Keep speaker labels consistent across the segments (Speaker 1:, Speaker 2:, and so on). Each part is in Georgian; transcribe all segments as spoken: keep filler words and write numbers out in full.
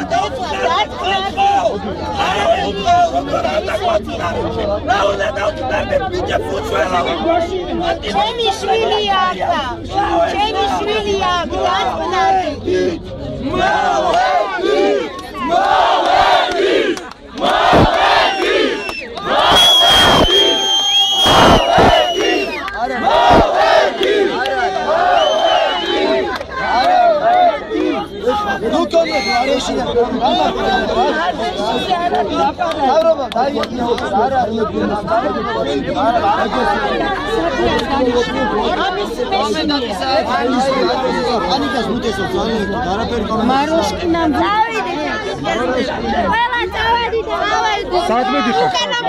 Speaker 1: ჩემი შვილია ახლა ჩემი შვილია გასწნარი მოვედი მოვედი მოვედი მოვედი არა მოვედი ნუ კონე არეში და აბრობა დაიწყო არა ანიკას მუტესო ძალიან არაფერი კონა მაროშკინამ დავიდე ყველა წავედი და დავედი
Speaker 2: სადმე დიხარ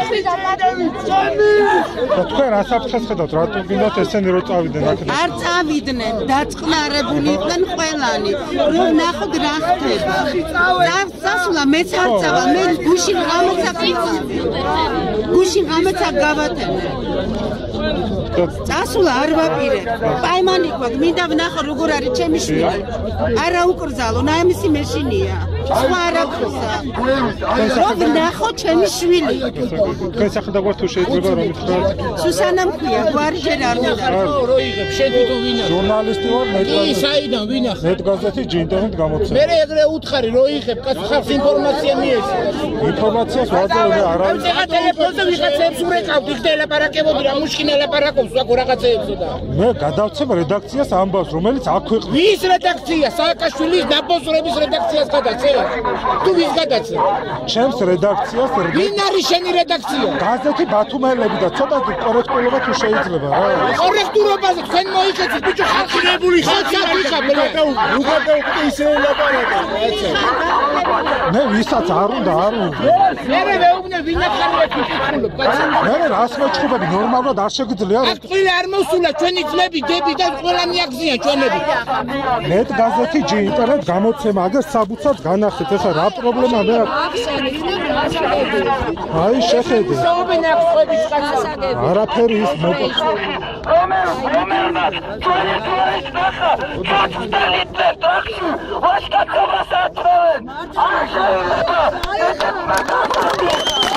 Speaker 2: და თქვენ რა საფრთხეს ხედავთ რატო გინდათ ესენი რო წავიდნენ აქ
Speaker 3: არ წავიდნენ დაწყნარებული იყვნენ ყველანი რომ ნახოთ რა ხდება წასვლა მეც არ წავა მე გუშინ ღამეცა გუშინ ღამეცა გავატენე წასვლა არ ვაპირებ პაიმანი გვაქვს მინდა ვნახო როგორ არის ჩემი შვილი არა უკრძალო ნაიმისი მეშინია სხვა არ აქვს რომ ვნახო ჩემი შვილი
Speaker 2: თქვენ სახელმწიფო თუ შეიძლება რომ ითხრათ
Speaker 3: სუსანა მქვია გვარი ჯერ არ მიხარ
Speaker 4: რო იღებ შენ თვითონ ვინ არის
Speaker 2: ჟურნალისტი ვარ ნეტგაზეთი
Speaker 4: კი საიდან ვინ ახ
Speaker 2: ნეტგაზეთი ინტერნეტ გამოცემა
Speaker 4: მე ეგრე უთხარი რო იღებ კაცო ხარ ინფორმაცია მიეცი
Speaker 2: ინფორმაციას ვაძლევ არა
Speaker 4: არის ახლა ტელეფონზე ვიღაცებს ურეკავდი ხდა ელაპარაკებოდი რა მუშკინ ელაპარაკობს ვაკო რაღაცეებზე და
Speaker 2: მე გადავცემ რედაქციას ამბავს რომელიც აქვეყნ
Speaker 4: ვის რედაქცია სააკაშვილის დაბოზრების რედაქციას გადაცე თუ ვის გადაცე
Speaker 2: ჩემს რედაქციას
Speaker 4: ვინ არის შენი რედაქცია
Speaker 2: გაზეთი ბათუმელები და ცოტა კორექტულობა თუ შეიძლება რა
Speaker 4: კორექტულობაზე თქვენ მოიქეცით ბიჭო ხალხირებული ხალხი
Speaker 2: უგადავთ ისე ელაპარაკე მე ვისაც არ უნდა არ უნდა
Speaker 4: მე მეუბნე ვინ ახალია ფიქრულობ კაცო
Speaker 2: მე რას მეჩხუბები ნორმალურად არ შეგიძლია
Speaker 4: აქ წილი არ მოსულა ჩვენი ძმები დები და ყველანი აგზიან ჩვენები
Speaker 2: ნეტ გაზეთი ჯი ინტერნეტ გამოცემა აგერ საბუთად განახეთ ეხლა რა პრობლემა მე აი შეხედე არაფერი ის მოკო
Speaker 5: რომელ რომელმაც ჩვენი გვარის ნახა ფაქტელიტე ტრაქში ვაშკაცებას ატყევენ არ შეიძლება ესეთ მაგალითად